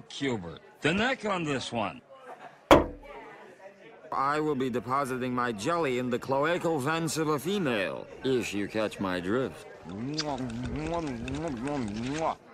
Hubert. The neck on this one. I will be depositing my jelly in the cloacal vents of a female, if you catch my drift.